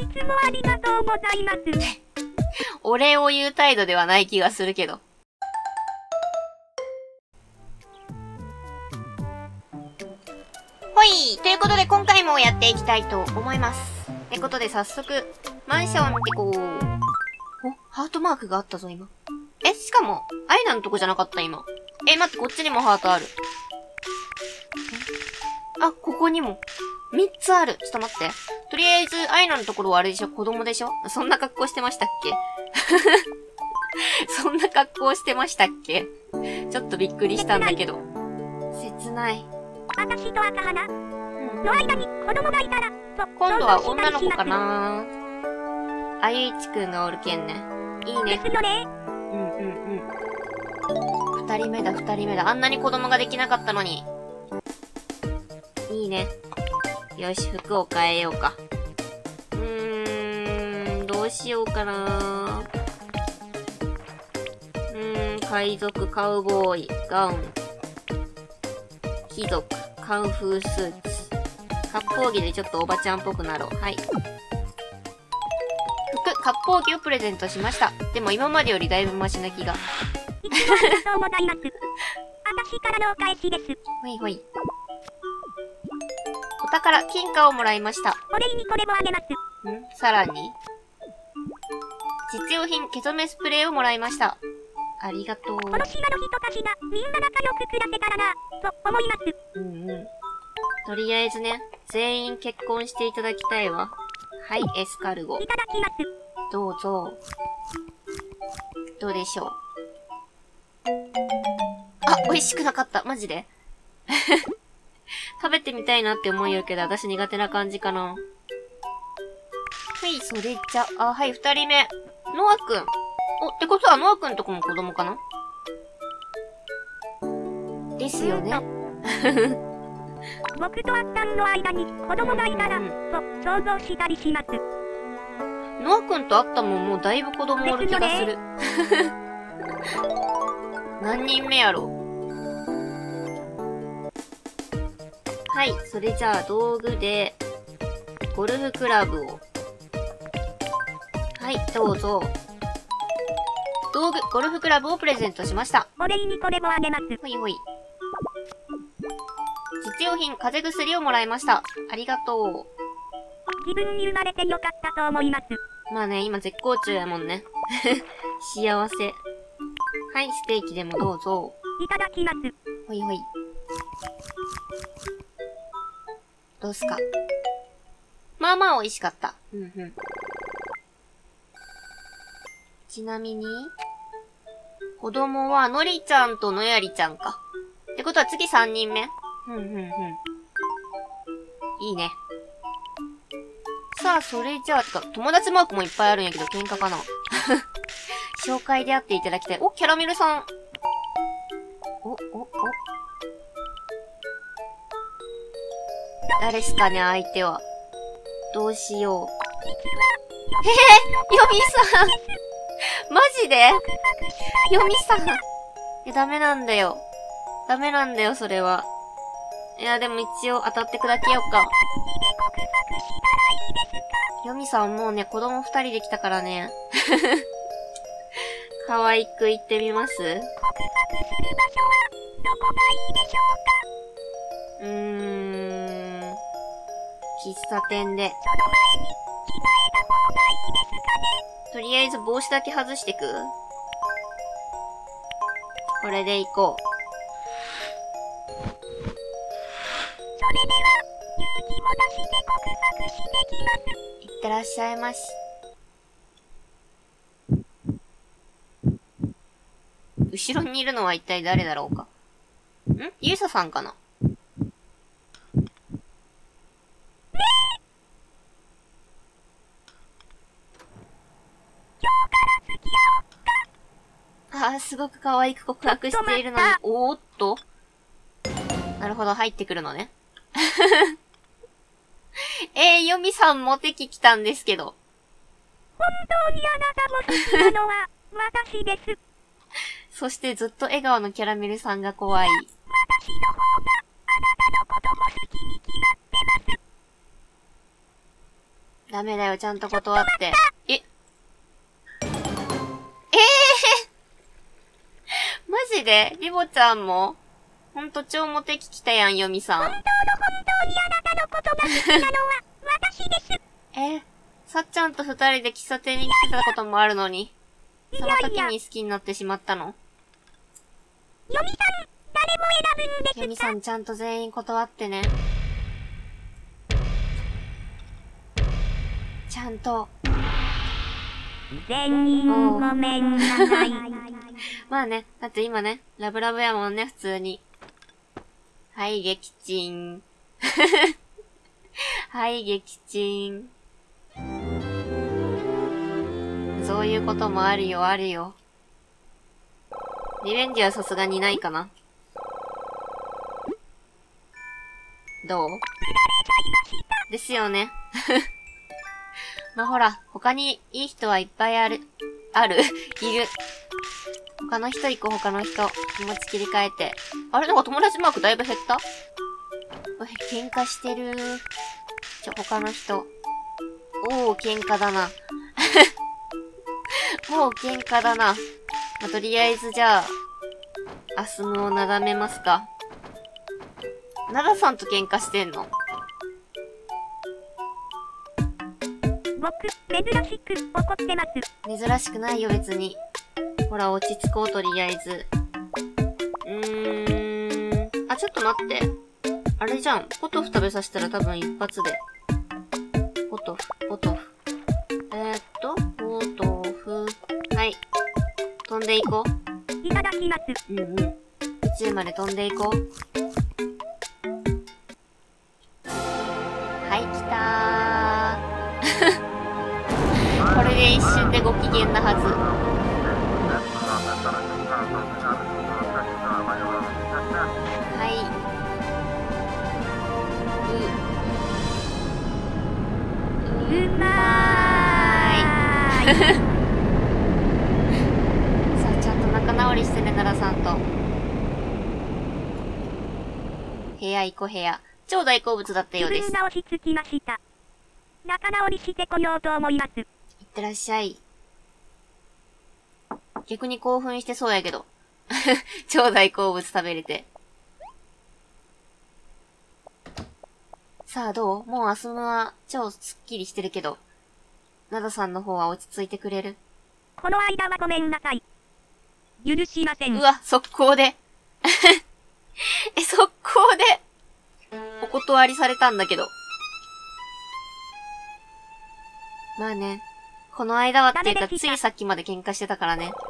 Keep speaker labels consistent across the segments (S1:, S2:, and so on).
S1: つもありがとうございます。
S2: お礼を言う態度ではない気がするけど。ほい！ということで今回もやっていきたいと思います。ってことで早速、マンションってこう。お、ハートマークがあったぞ今。しかも、アイナのとこじゃなかった今。待って、こっちにもハートある。あ、ここにも。3つある。ちょっと待って。とりあえず、アイナのところはあれでしょ？子供でしょ？そんな格好してましたっけそんな格好してましたっけ？ちょっとびっくりしたんだけど。切ない。
S1: 私と赤花の間に子供がいたら、
S2: 今度は女の子かな？あゆいちくんがおるけんね。いいね。
S1: ですよね。
S2: 二人目だ。あんなに子供ができなかったのに。いいね。よし、服を変えようか。どうしようかな。海賊、カウボーイ、ガウン、貴族、カンフースーツ。割烹着でちょっとおばちゃんっぽくなろう。はい。服、割烹着をプレゼントしました。でも今までよりだいぶマシな気が。
S1: いつもありがとうございます。私からのお返しです。
S2: ほいほい。お宝、金貨をもらいました。
S1: お礼にこれもあげます。
S2: さらに実用品、毛染めスプレーをもらいました。ありがとう。
S1: この島の人たちがみんな仲良く暮らせたらな、と思います。
S2: とりあえずね、全員結婚していただきたいわ。はい、エスカルゴ。
S1: いただきます。
S2: どうぞ。どうでしょう。あ、美味しくなかった。マジで食べてみたいなって思いよるけど、私苦手な感じかな。はい、それじゃ、はい、二人目。ノアくん。ってことはノアくんとこも子供かなですよね。
S1: 僕とあったんの間に子供がいたら、と想像したりします。
S2: ノアくんとあったもんもうだいぶ子供おる気がする。何人目やろ。はい、それじゃあ道具で、ゴルフクラブを。はい、どうぞ。道具、ゴルフクラブをプレゼントしました。
S1: お礼にこれもあげます。
S2: ほいほい。実用品、風邪薬をもらいました。ありがとう。
S1: 自分に生まれてよかったと思います。
S2: まあね、今絶好調やもんね。幸せ。はい、ステーキでもどうぞ。
S1: いただきます。
S2: ほいほい。どうすか？まあまあ美味しかった。ちなみに、子供はのりちゃんとのやりちゃんか。ってことは次3人目？いいね。さあ、それじゃあ、友達マークもいっぱいあるんやけど、喧嘩かな紹介で会っていただきたい。お、キャラメルさん。誰すかね、相手は。どうしよう。ヨミさんマジでヨミさんダメなんだよ。ダメなんだよ、それは。いや、でも一応当たって砕けようか。ヨミさんもうね、子供2人できたからね。可愛く言ってみます？喫茶店で。とりあえず帽子だけ外してく？これで行こう。
S1: それでは、勇気も出して告白してきます。
S2: いってらっしゃいまし。後ろにいるのは一体誰だろうか。ゆうささんかな？すごく可愛く告白しているのに、おーっと。なるほど、入ってくるのね。ヨミさんも敵来たんですけど。
S1: 本当にあなたも好きなのは、私です。
S2: そしてずっと笑顔のキャラメルさんが怖い。
S1: 私の方が、あなたのことも好きに決まってます。
S2: ダメだよ、ちゃんと断って。マジでリボちゃんもほんと超モテ期来たやん、ヨミさん。
S1: 本当にあなたのことが好きなのは私です。
S2: さっちゃんと二人で喫茶店に来てたこともあるのに、その時に好きになってしまったの？
S1: ヨミさん、誰も選ぶんですか？
S2: ヨミさんちゃんと全員断ってね。ちゃんと。
S1: 全員ごめんなさい。
S2: まあね、だって今ね、ラブラブやもんね、普通に。はい、撃沈。はい、撃沈。そういうこともあるよ、あるよ。リベンジはさすがにないかな。どう？ですよね。まあ、ほら、他にいい人はいっぱいいる。他の人行こう、他の人。気持ち切り替えて。あれなんか友達マークだいぶ減った？喧嘩してる。他の人。おー、喧嘩だな。もう喧嘩だな。まあ、とりあえずじゃあ、アスムをなだめますか。ナダさんと喧嘩してんの？
S1: 僕、珍しく怒ってます。
S2: 珍しくないよ、別に。ほら、落ち着こう、とりあえず。あ、ちょっと待って。あれじゃん。ポトフ食べさせたら多分一発で。ポトフ。ポトフ。はい。飛んでいこう。
S1: いただきます。
S2: 宇宙まで飛んでいこう。はい、来たー。これで一瞬でご機嫌なはず。はい。
S1: うまーい。
S2: さあ、ちゃんと仲直りしてね、奈良さんと。部屋行こう、部屋。超大好物だったようです。
S1: 気分が落ち着きました。仲直りしてこようと思います。
S2: いってらっしゃい。逆に興奮してそうやけど。超大好物食べれて。さあどう？もうアスムは超スッキリしてるけど、ナダさんの方は落ち着いてくれる？
S1: この間はごめんなさい。許しません。
S2: うわ、速攻で。速攻で。お断りされたんだけど。まあね。この間はっていうか、ついさっきまで喧嘩してたからね。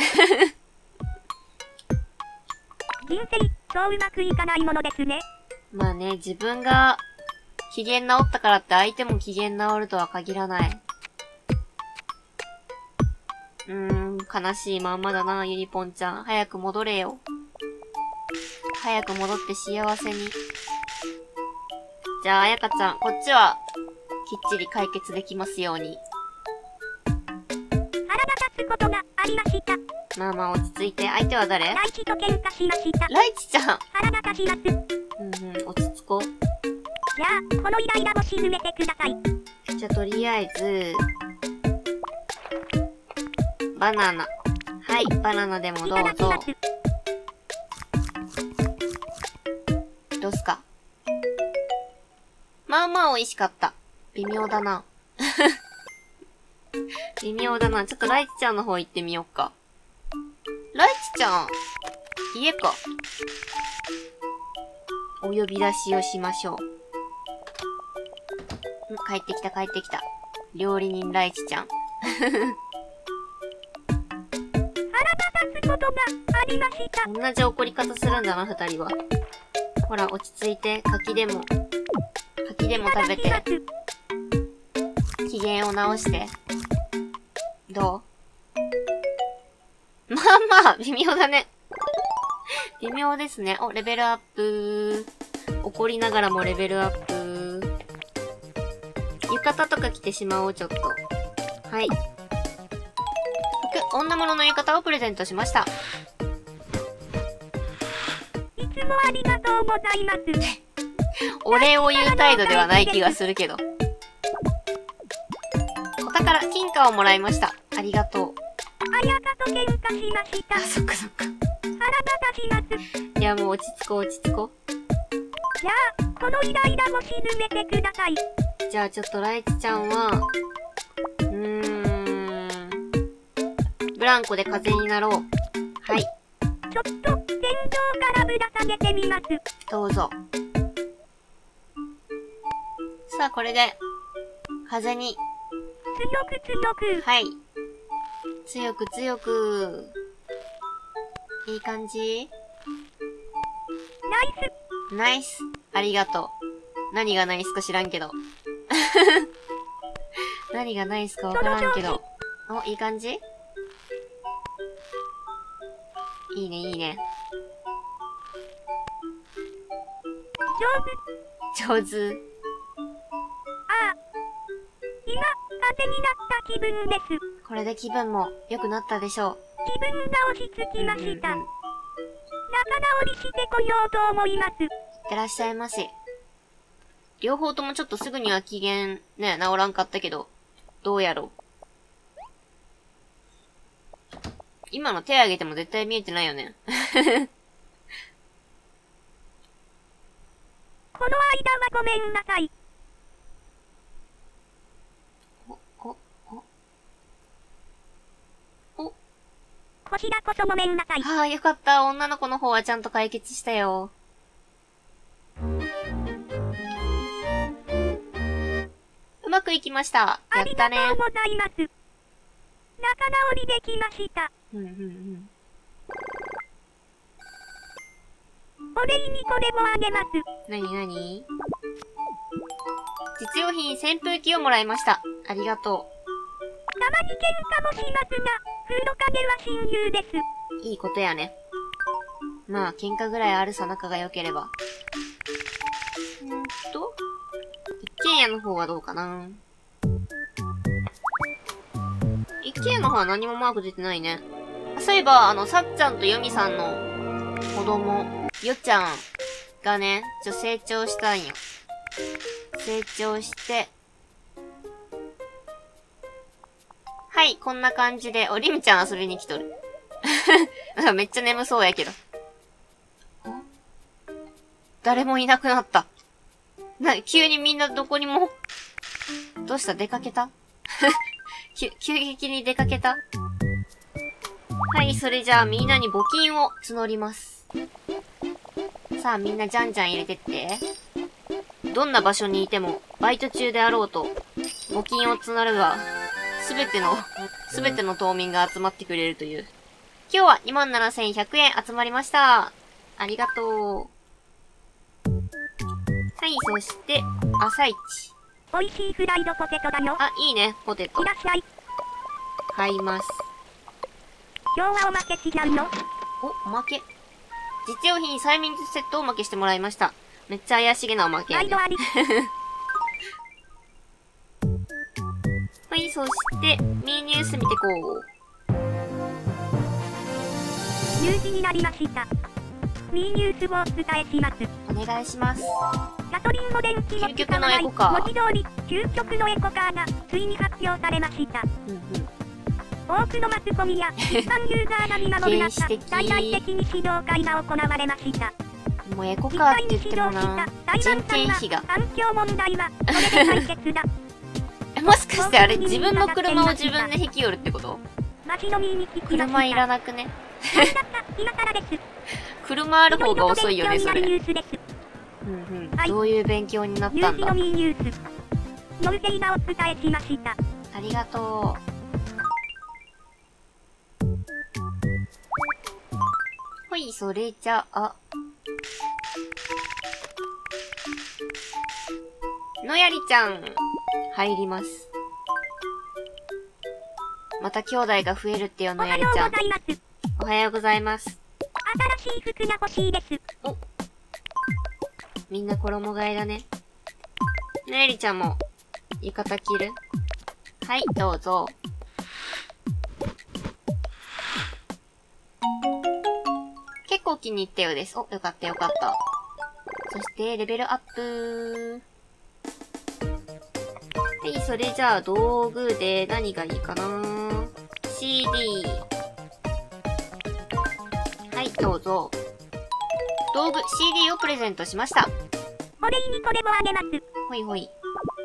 S1: 人生、そううまくいかないものですね。
S2: まあね、自分が機嫌直ったからって相手も機嫌直るとは限らない。悲しいまんまだな、ゆりぽんちゃん。早く戻れよ。早く戻って幸せに。じゃあ、あやかちゃん、こっちは、きっちり解決できますように。
S1: 腹が立つことがありました。
S2: まあまあ落ち着いて。相手は誰？
S1: ライチと喧嘩しました。
S2: ライチちゃん。
S1: 腹が立ちます。
S2: 落ち着こう。
S1: じゃあ、このイライラを沈めてください。
S2: じゃあ、とりあえず、バナナ。はい、バナナでもどうぞ。どうすか？まあまあ美味しかった。微妙だな。微妙だな。ちょっとライチちゃんの方行ってみよっか。ライチちゃん、家か。お呼び出しをしましょう。帰ってきた、帰ってきた。料理人ライチちゃん。
S1: 腹が立つことがありました。
S2: 同じ怒り方するんだな、二人は。ほら、落ち着いて、柿でも食べて、機嫌を直して。どう？まあまあ、微妙だね。微妙ですね。お、レベルアップ。怒りながらもレベルアップ。浴衣とか着てしまおう、ちょっと。はい。女物の浴衣をプレゼントしました。
S1: いつもありがとうございます。
S2: お礼を言う態度ではない気がするけど。 から金貨をもらいました。ありがとう。
S1: あやかと喧嘩しました。
S2: あ、そっかそっか。
S1: 腹立たします。
S2: いや、もう落ち着こう落ち着こ
S1: じゃあ、このイライラも沈めてください。
S2: う。じゃあちょっとライチちゃんは、ブランコで風になろう。はい。
S1: ちょっと、天井からぶら下げてみます。
S2: どうぞ。さあ、これで、風に、
S1: 強く強く。
S2: はい。強く強く。いい感じ？
S1: ナイス。
S2: ナイス。ありがとう。何がナイスか知らんけど。何がナイスかわからんけど。お、いい感じ？いいね、いいね。
S1: 上手。
S2: 上手。
S1: ああ。今、風になった気分です。
S2: これで気分も良くなったでしょう。
S1: 気分が落ち着きました。仲直りしてこようと思います。
S2: いってらっしゃいませ。両方ともちょっとすぐには機嫌ね、治らんかったけど、どうやろう。今の手挙げても絶対見えてないよね。
S1: この間はごめんなさい。こちらこそごめんなさい。
S2: はあ、よかった。女の子の方はちゃんと解決したよ。うまくいきました。やったね。
S1: ありがとうございます。仲直りできました。お礼にこれもあげます。
S2: なになに？実用品扇風機をもらいました。ありがとう。
S1: たまに喧嘩もしますが、風呂影は親友です。
S2: いいことやね。まあ、喧嘩ぐらいあるさ仲が良ければ。一軒家の方はどうかな。一軒家の方は何もマーク出てないね。そういえば、さっちゃんとよみさんの子供、よちゃんがね、成長したんよ。成長して、はい、こんな感じで、りみちゃん遊びに来とる。めっちゃ眠そうやけど。誰もいなくなった。急にみんなどこにも、どうした？出かけた？急激に出かけた？はい、それじゃあみんなに募金を募ります。さあみんなじゃんじゃん入れてって。どんな場所にいても、バイト中であろうと、募金を募るが、すべての島民が集まってくれるという。今日は 27,100 円集まりました。ありがとう。はい、そして、朝一。
S1: 美味しいフライドポテトだよ。
S2: あ、いいね、ポテト。
S1: いらっしゃい。
S2: 買います。
S1: 今日はおまけ違うの？
S2: おまけ。実用品催眠術セットをおまけしてもらいました。めっちゃ怪しげなおまけやね。
S1: あり。
S2: はい、そして、ミーニュース見てこう。
S1: ニュースになりました。ミーニュースをお伝えします。
S2: お願いします。
S1: ガソリンも電気も使わない、文字通り、究極のエコカーが、ついに発表されました。多くのマスコミや、一般ユーザーが見守る中、大々的に指導会が行われました。
S2: もうエコカーって言ってもな、人件費が。
S1: 環境問題は、これで解決だ。
S2: もしかしてあれ自分の車を自分で引き寄るってこと？車いらなくね？車ある方が遅いよね、それ。どういう勉強になったんだ？
S1: ノルテイがお伝えしました。
S2: ありがとう。ほい、それじゃあ。のやりちゃん、入ります。また兄弟が増えるってよ、のやりちゃん。おはようございます。
S1: 新しい服が欲しいです。
S2: お。みんな衣替えだね。のやりちゃんも、浴衣着る？はい、どうぞ。結構気に入ったようです。お、よかったよかった。そして、レベルアップ。 はい、それじゃあ道具で何がいいかな。CD。はい、どうぞ。道具、CD をプレゼントしました。
S1: お礼にこれもあげます。
S2: ほいほい。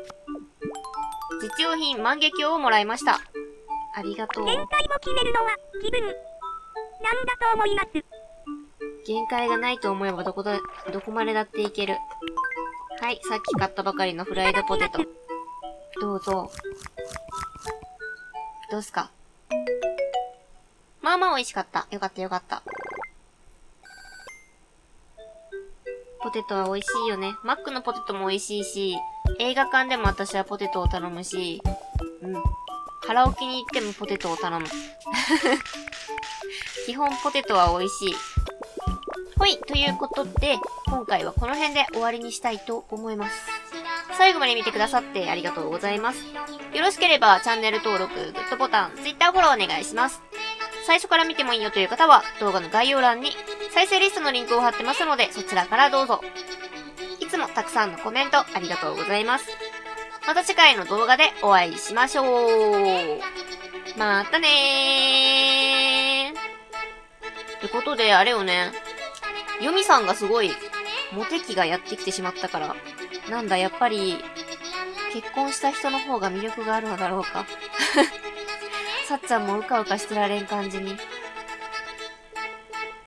S2: 実用品万華鏡をもらいました。ありがとう。
S1: 限界を決めるのは気分なんだと思います。
S2: 限界がないと思えばどこまでだっていける。はい、さっき買ったばかりのフライドポテト。どうぞ。どうすか？まあまあ美味しかった。よかったよかった。ポテトは美味しいよね。マックのポテトも美味しいし、映画館でも私はポテトを頼むし、カラオケに行ってもポテトを頼む。基本ポテトは美味しい。ほい、ということで、今回はこの辺で終わりにしたいと思います。最後まで見てくださってありがとうございます。よろしければチャンネル登録、グッドボタン、Twitter フォローお願いします。最初から見てもいいよという方は、動画の概要欄に再生リストのリンクを貼ってますので、そちらからどうぞ。いつもたくさんのコメントありがとうございます。また次回の動画でお会いしましょう。またねー。ってことで、あれよね。ヨミさんがすごい、モテ期がやってきてしまったから、なんだ、やっぱり、結婚した人の方が魅力があるのだろうか。さっちゃんもうかうかしてられん感じに。